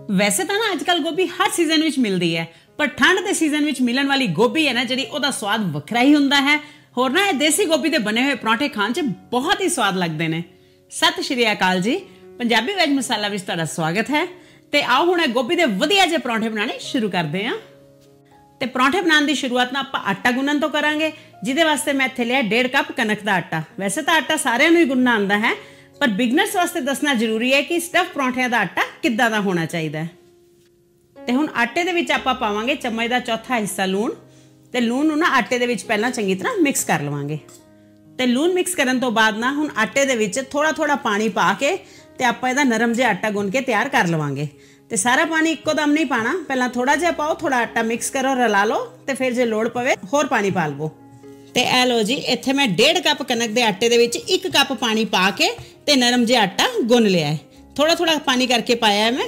वैसे तो ना अजकल गोभी हर सीजन में मिलती है, पर ठंड के सीजन में मिलने वाली गोभी है ना जी, उसका स्वाद वखरा ही होंदा है। होर ना देसी गोभी के बने हुए परौंठे खाने च बहुत ही स्वाद लगते हैं। सत श्री अकाल जी, पंजाबी वेज मसाला विच तुहाडा स्वागत है। तो आओ हुण गोभी के वधिया जे परौंठे बनाने शुरू करते हैं। तो परौंठे बनाने की शुरुआत ना आपां आटा गुन्नण तो करांगे, जिहदे वास्ते मैं इत्थे लिया 1.5 कप कनक का आटा। वैसे तो आटा सारिआं नूं ही गुन्नना आंदा है, पर बिगनर्स वास्ते दसना जरूरी है कि स्टफ परौंठिਆਂ का आटा किद्दां दा होना चाहिए। तो हुण आटे दे विच आपां पावांगे चम्मच का चौथा हिस्सा लूण। तो लूण नूं ना आटे दे विच पहलां चंगी तरह मिक्स कर लवांगे। तो लूण मिक्स करन तो बाद ना हुण आटे दे विच थोड़ा थोड़ा पानी पा के ते आपां इहदा नरम जिहा आटा गुन के तैयार कर लवांगे। तो सारा पानी इक्को दम नहीं पाना, पहलां थोड़ा जिहा पाओ, थोड़ा आटा मिक्स करो, रला लो, तो फिर जे लोड़ पवे होर पानी पा लवो। तो ए लो जी, इत्थे मैं 1.5 कप कनक के आटे दे विच 1 कप पानी पा के ते नरम जिहा आटा गुन लिया है। थोड़ा थोड़ा पानी करके पाया है मैं।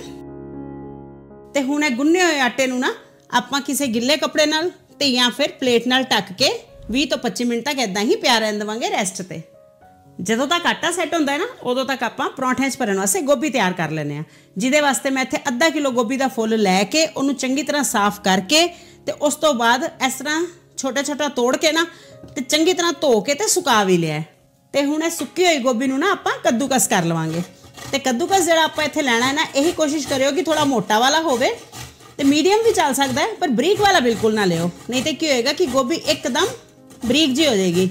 तो हुण इह गुन्ने होए आटे नूं ना आपां किसी गिले कपड़े नाल ते या फिर प्लेट नाल ढक के 20 तो 25 मिनट तक इदां ही पिया रहन देवांगे रेस्ट ते। ਜਦੋਂ तक आटा सैट होंदा है ना, उदों तक आपां परौंठिਆਂ 'ਚ भरन वास्ते गोभी तैयार कर लैंदे आ। जिहदे वास्ते मैं इत्थे आधा किलो गोभी का फुੱਲ लैके उहनूं चंगी तरह साफ करके ते उस तो बाद इस तरह छोटा छोटा तोड़ के ना ते चंगी तरह धो के ते सुका भी लिया। ते हुण इह सुक्की होई गोभी नूं ना आपां कद्दूकस कर लवांगे। ते कद्दूकस जिहड़ा आपां इत्थे लैणा है ना, यही कोशिश करियो कि थोड़ा मोटा वाला होवे। ते मीडियम भी चल सकता है, पर बरीक वाला बिल्कुल ना लियो, नहीं तो की होएगा कि गोभी एकदम बरीक जी हो जाएगी।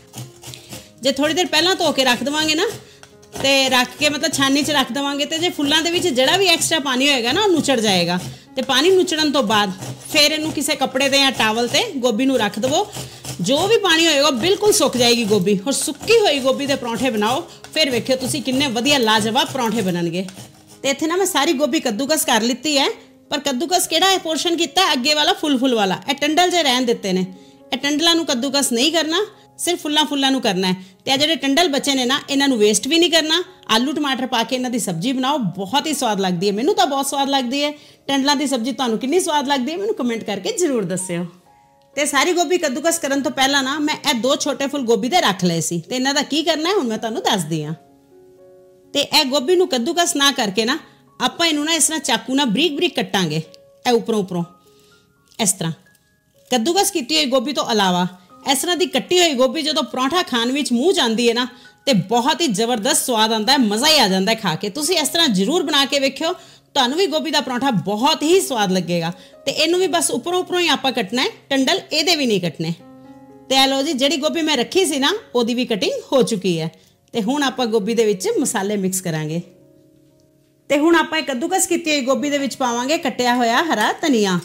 जे थोड़ी देर पहला धो के रख देवांगे ना, तो रख के मतलब छानी च रख देवांगे, तो जे फुल्लां दे विच जिहड़ा भी एक्सट्रा पानी होएगा ना, नुचड़ जाएगा। तो पानी नुचड़न तो बाद फिर इनू किसी कपड़े ते या टावल ते गोभी नू रख दवो। जो भी पानी होएगा बिल्कुल सुक जाएगी गोभी। और सुक्की हुई गोभी के परौंठे बनाओ, फिर वेखियो तुसीं किन्ने वधिया लाजवाब परौंठे बनणगे। तो इत्थे ना मैं सारी गोभी कद्दूकस कर लित्ती है, पर कद्दूकस किहड़ा पोर्शन कीता अगे वाला फुल वाला, ये टंडल जे रहन दिते ने। ये टंडलां नू कद्दूकस नहीं करना, सिर्फ फुल्लां नू करना है। तो आ जिहड़े टंडल बचे ने ना, इन्हां नू वेस्ट भी नहीं करना। आलू टमाटर पा के इन्हां दी सब्जी बनाओ, बहुत ही स्वाद लगती है। मैनू तो बहुत स्वाद लगती है। टंडलां दी सब्जी तुहानू कितनी स्वाद लगती है मैनू कमेंट करके जरूर दस्सिओ। तो सारी गोभी कद्दूकस करन तो पहला ना मैं ये 2 छोटे फुल गोभी दे रख लए सी। ते इन्हां दा की करना है हुण मैं तुहानू दसदी हां। ते ए गोभी नू कद्दूकस ना करके ना आपां इहनू ना इस तरह चाकू नाल बरीक बरीक कट्टांगे। ए उपरों इस तरह कद्दूकस कीती हुई गोभी तो अलावा इस तरह की कट्टी हुई गोभी जो परौंठा खाने में मूँह जाती है ना, तो बहुत ही जबरदस्त स्वाद आता है, मज़ा ही आ जाता है खा के। तुम इस तरह जरूर बना के वेखियो, तुहानू भी गोभी का परौंठा बहुत ही स्वाद लगेगा। तो इनू भी बस उपरों ही आप कटना है, टंडल ये भी नहीं कटने। तो लो जी, जी गोभी मैं रखी सी ना, वो भी कटिंग हो चुकी है। तो हुण आप गोभी दे विच मसाले मिक्स करांगे। तो हुण आप कद्दूकस की हुई गोभी दे विच पावांगे कटिया होया हरा धनिया।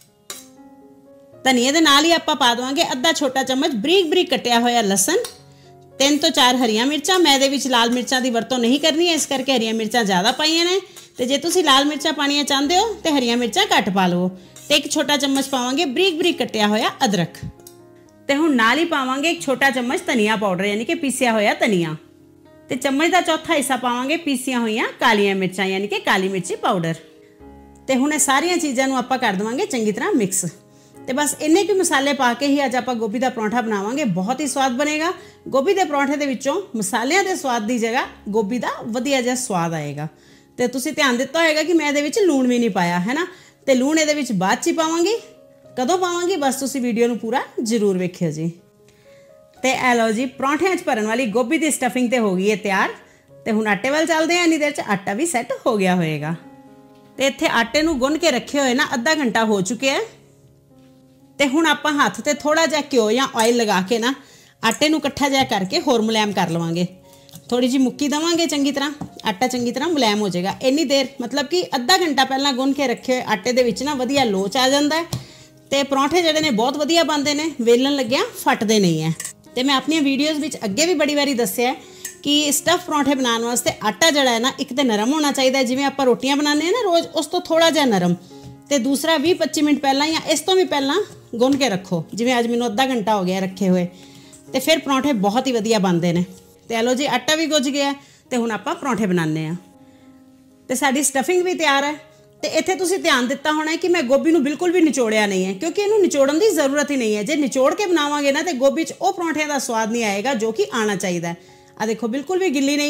धनिए दे नाल ही आप पा देवांगे आधा छोटा चम्मच बरीक बरीक कटिया होया लसन, 3 तो 4 हरियां मिर्चां। मैं दे विच लाल मिर्चां की वरतों नहीं करनी है, इस करके हरियां मिर्चां ज़्यादा पाईयां ने। तो जे तुसीं लाल मिर्चां पानियां चाहते हो तो हरियां मिर्चां घट पा लवो। तो 1 छोटा चम्मच पावांगे बरीक बरीक कटिया होया अदरक। तो हुण नाल ही पावांगे 1 छोटा चम्मच धनिया पाउडर, यानी कि पीसिया होया धनिया। तो चम्मच का चौथा हिस्सा पावांगे पीसिया होईयां कालियां मिर्चां, यानी कि काली मिर्ची पाउडर। तो हुण सारियां चीज़ां नूं आपां कर देवांगे चंगी तरह मिक्स। तो बस इन्ने के मसाले पा के ही अज आप गोभी का परौंठा बनावांगे, बहुत ही स्वाद बनेगा। गोभी के परौंठे के विचों मसालियां के स्वाद की जगह गोभी का वधिया जिहा स्वाद आएगा। तो तुसीं ध्यान दिता होएगा कि मैं इहदे विच लूण भी नहीं पाया है ना। तो लूण इहदे विच बाद च ही पावांगी, कदों पावांगी बस तुसीं वीडियो नूं पूरा जरूर वेखियो जी। तो ए लो जी, परौंठिਆਂ 'ਚ भरन वाली गोभी की स्टफिंग तो हो गई है तैयार। तो हुण आटे वाल चलते हैं, इन्नी देर 'ਚ आटा भी सैट हो गया होएगा। तो इत्थे आटे नूं गुन के रखे हुए ना आधा घंटा हो चुके हैं। तो हुण आपां हत्थ ते थोड़ा जिहा घ्यो या ऑयल लगा के ना आटे नूं इकट्ठा जिहा करके होर मुलायम कर लवांगे। थोड़ी जी मुक्की देवांगे, चंगी तरह आटा चंगी तरह मुलायम हो जाएगा। इन्नी देर मतलब कि आधा घंटा पहलां गुन के रखे हुए आटे दे विच ना वधिया लोच आ जाता है। तो परौंठे जिहड़े ने बहुत वधिया बनदे ने, वेलन लग्गिया फटदे नहीं है। तो मैं अपनी वीडियोज़ विच अगे भी बड़ी बारी दस्सिया है कि स्टफ परौंठे बनाने वास्ते आटा जिहड़ा है ना, एक तो नरम होना चाहिए, जिवें आपां रोटियां बनाने हैं ना रोज़, उस तो थोड़ा जिहा नरम। तो दूसरा 20-25 मिनट पहला या इस तो भी पहला गुन के रखो, जिवें अज मैनूं आधा घंटा हो गया रखे हुए। तो फिर परौंठे बहुत ही वधिया बनते हैं। तो लो जी, आटा भी गुज गया। तो हुण आपां परौंठे बनाने आ। तो साडी स्टफिंग भी तैयार है। तो इत्थे तुसीं ध्यान दिता होना है कि मैं गोभी नूं बिल्कुल भी निचोड़िया नहीं है, क्योंकि इहनूं निचोड़न की जरूरत ही नहीं है। जे निचोड़ के बनावांगे ना तो गोभी 'च वो परौंठिਆਂ का स्वाद नहीं आएगा जो कि आना चाहिए। आ देखो बिल्कुल भी गिल्ली नहीं है,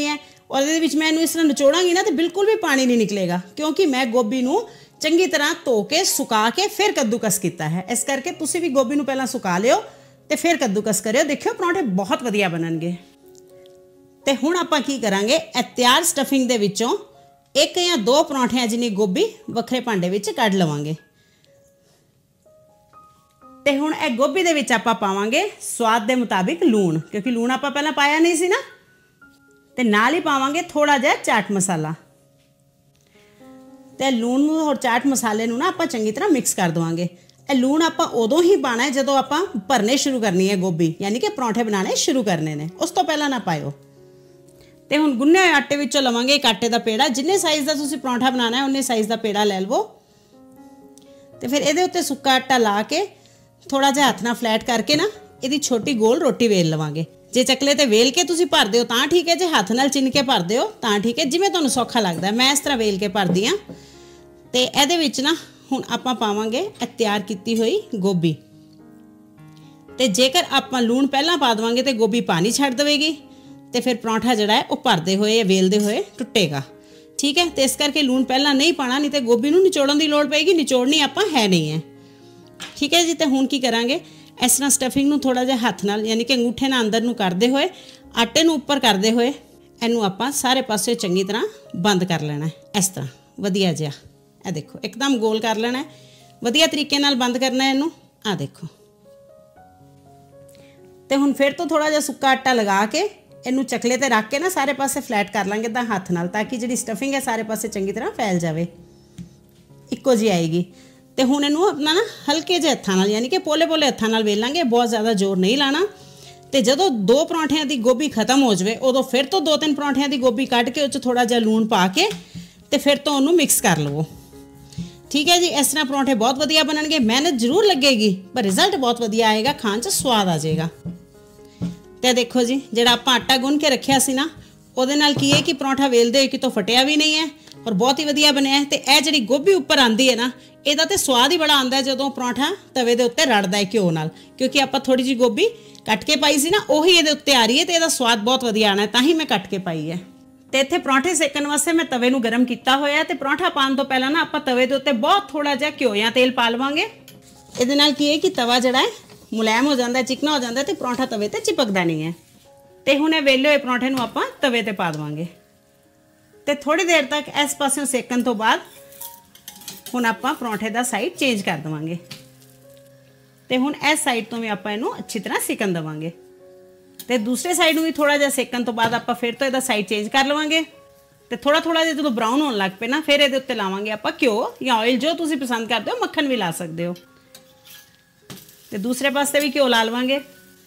और ये विच मैं इस तरह निचोड़ांगी ना तो बिल्कुल भी पानी नहीं निकलेगा, क्योंकि मैं गोभी नूं चंगी तरह धो के सुका के फिर कद्दूकस किया है। इस करके तुसीं भी गोभी नूं पहलां सुका लिओ ते फिर कद्दूकस करियो। देखियो परौंठे बहुत वधिया बनणगे। ते हुण आपां की करांगे, इह तैयार स्टफिंग दे विचों 1 या 2 परौंठियां जिन्नी गोभी वखरे भांडे विच कढ लवांगे। ते हुण इह गोभी दे विच आपां पावांगे स्वाद दे मुताबिक लूण, क्योंकि लूण आपां पहलां पाया नहीं सी ना। ते नाल ही पावांगे थोड़ा जिहा चाट मसाला। ते लूण नूं और चाट मसाले नूं ना आपां चंगी तरह मिक्स कर देवांगे। ਇਹ लूण आपां उदों ही पाना है जदों आपां भरने शुरू करनी है गोभी, यानी कि परौंठे बनाने शुरू करने ने, उस तो पहला ना पाओ। ते हुण गुन्ने होए आटे विचों लवांगे एक आटे दा पेड़ा। जिन्ने साइज़ दा तुसीं परौंठा बनाना है उन्ने साइज़ दा पेड़ा ले लवो। ते फिर इहदे उत्ते सुक्का आटा ला के थोड़ा जिहा हत्थ नाल फ्लैट करके ना इहदी छोटी गोल रोटी वेल लवांगे। जे चकले ते वेल के तुसीं भरदे हो तां ठीक है, जे हत्थ नाल चिन के भरदे हो तां ठीक है, जिवें तुहानूं सौखा लगदा है। मैं इस तरह वेल के भरदी हां। ते इहदे विच ना हुण आपां पावांगे तैयार कीती हुई गोभी। ते जेकर आपां लूण पहलां पा देवांगे तो गोभी पानी छड्ड देवेगी ते फिर परौंठा जिहड़ा है वह भरदे होए या वेलदे होए टुटेगा। ठीक है, तो इस करके लूण पहलां नहीं पाना, नहीं तो गोभी नूं निचोड़न की लोड़ पेगी। निचोड़नी आपां है नहीं है। ठीक है जी। तो हुण की करांगे, इस तरह स्टफिंग नूं थोड़ा जिहा हत्थ नाल यानी कि अंगूठे नाल अंदर नूं करदे होए, आटे नूं उप्पर करदे होए इहनूं आपां सारे पासे चंगी तरह बंद कर लेना है। इस तरह वधिया जिहा ਇਹ देखो एकदम गोल कर लेना है, वधिया तरीके नाल बंद करना है इनू। आ देखो। तो हुण फिर तो थोड़ा जिहा सुक्का आटा लगा के इनू चकले ते रख के ना सारे पासे फ्लैट कर लांगे तां हत्थ नाल, ताकि जिहड़ी स्टफिंग है सारे पासे चंगी तरह फैल जाए, इक्को जी आएगी। तो हुण इनू अपना ना हल्के जे हत्थां नाल यानी कि पोले पोले हत्थां नाल वेलांगे, बहुत ज़्यादा जोर नहीं लाना। तो जदों 2 परौंठियां दी गोभी खत्म हो जाए उदों फिर तो 2-3 परौंठियां दी गोभी कट के उस थोड़ा जिहा लूण पा के तो फिर तो उन्होंने मिक्स कर लवो। ठीक है जी। इस तरह परौंठे बहुत वधिया बनणगे। मेहनत जरूर लगेगी पर रिजल्ट बहुत वधिया आएगा, खाण च स्वाद आ जाएगा। तो देखो जी, जिहड़ा आपां आटा गुन के रखिया सी ना उहदे नाल की है कि परौंठा वेलदे होए कितों फटिया भी नहीं है और बहुत ही वधिया बनिया है। तो यह जिहड़ी गोभी उपर आंदी है ना, इहदा ते स्वाद ही बड़ा आंदा है जदों परौंठा तवे दे उत्ते रड़दा है घिओ नाल, क्योंकि आपां थोड़ी जी गोभी कट के पाई सी ना, उही इहदे उत्ते आ रही है। तो इहदा स्वाद बहुत वधिया आना है, तां ही मैं कट के पाई है। तो इत्थे परौंठे सेकण वास्ते मैं तवे नूं गरम किया होया। तो परौंठा पाउण तो पहलां ना आपां तवे दे उत्ते बहुत थोड़ा जिहा घिओ या तेल पा लवांगे। इहदे नाल की है कि तवा जिहड़ा है मुलायम हो जाता है, चिकना हो जाता है, तो परौंठा तवे ते चिपकदा नहीं है। तो हुण वेले होए परौंठे नूं आपां तवे ते पा देवांगे। तो थोड़ी देर तक इस पासियों सेकण तो बाद हुण आपां परौंठे दा साइड चेंज कर देवांगे। तो हुण इस साइड तो भी आपां इहनूं अच्छी तरह सेकण देवांगे। तो दूसरे साइड में भी थोड़ा जिहा सेकण तो बाद आपां फिर तो इहदा साइड चेंज कर लवांगे। तो थोड़ा थोड़ा जिहा जदों ब्राउन होण लग पे ना, फिर इहदे उत्ते लावांगे आपां घिओ या ऑयल, जो तुसीं पसंद करदे हो, मक्खन भी ला सकदे हो। तो दूसरे पासे भी घिओ ला लवांगे,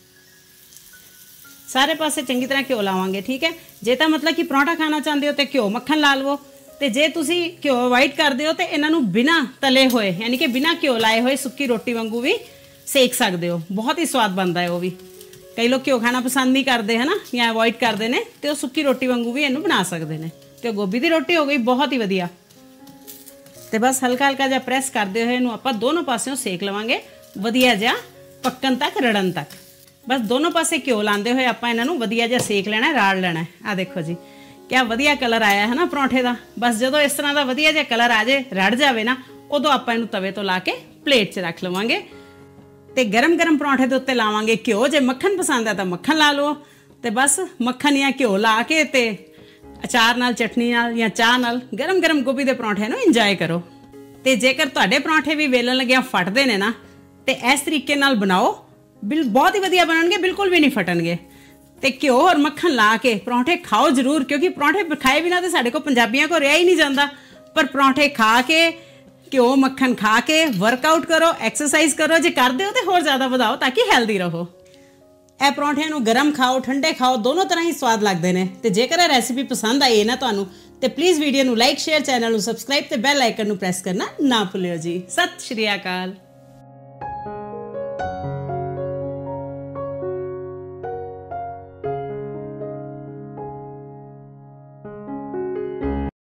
सारे पासे चंगी तरह घिओ लावांगे। ठीक है। जे तां मतलब कि परौंठा खाना चाहते हो तो घिओ मक्खन ला लवो। तो जे तुसीं घिओ अवॉइड करदे हो तो इन्हां नूं बिना तले होए यानी कि बिना घिओ लाए होए सुक्की रोटी वांगू भी सेक सकदे हो। बहुत ही स्वाद बनता है। वो भी कई लोग घिओ खाना पसंद नहीं करते है ना, या अवॉइड करते हैं, तो सुक्की रोटी वांगू भी इनू बना सकते हैं। तो गोभी की रोटी हो गई बहुत ही वधिया। तो बस हल्का हल्का जिहा प्रेस करते हुए इनू आपां दोनों पासियों सेक लवांगे, वधिया जिहा पक्कण तक, रड़न तक। बस दोनों पासे घिओ लाते हुए आपां इन्हां नूं वधिया जिहा सेक लेना, राड़ लेना। आ देखो जी क्या वधिया कलर आया है ना परौंठे का। बस जदों इस तरह का वधिया जिहा कलर आ जाए, रड़ जाए ना, उदों आपां इनू तवे तो ला के प्लेट 'च रख लवांगे। तो गरम गरम परौंठे के उत्ते लावांगे घिओ। जे मक्खन पसंद है तो मक्खन ला लो। तो बस मक्खन या घिओ ला के ते अचार नाल, चटनी नाल या चाह नाल गरम गरम गोभी के परौंठे नूं इंजॉय करो। तो जेकर तुहाडे परौंठे भी वेलन लग्या फटदे ने ना, तो इस तरीके नाल बनाओ, बहुत ही वधिया बनणगे, बिल्कुल भी नहीं फटणगे। तो घिओ और मक्खन ला के परौंठे खाओ जरूर, क्योंकि परौंठे खाए बिना तो साडे को पंजाबियों को रहा ही नहीं जाता। पर परौंठे खा के, घिओ मक्खन खा के वर्कआउट करो, एक्सरसाइज करो। जे करदे हो तो होर ज़्यादा वधाओ ताकि हैल्दी रहो। ਇਹ ਪਰੌਂਠਿਆਂ ਨੂੰ ਗਰਮ ਖਾਓ, ਠੰਡੇ ਖਾਓ, ਦੋਨੋਂ ਤਰ੍ਹਾਂ ਹੀ ਸਵਾਦ ਲੱਗਦੇ ਨੇ। ਤੇ ਜੇਕਰ ਇਹ ਰੈਸਿਪੀ ਪਸੰਦ ਆਈ ਹੈ ਨਾ ਤੁਹਾਨੂੰ, ਤੇ ਪਲੀਜ਼ ਵੀਡੀਓ ਨੂੰ ਲਾਈਕ, ਸ਼ੇਅਰ, ਚੈਨਲ ਨੂੰ ਸਬਸਕ੍ਰਾਈਬ ਤੇ ਬੈਲ ਆਈਕਨ ਨੂੰ ਪ੍ਰੈਸ ਕਰਨਾ ਨਾ ਭੁੱਲਿਓ ਜੀ। ਸਤਿ ਸ਼੍ਰੀ ਅਕਾਲ।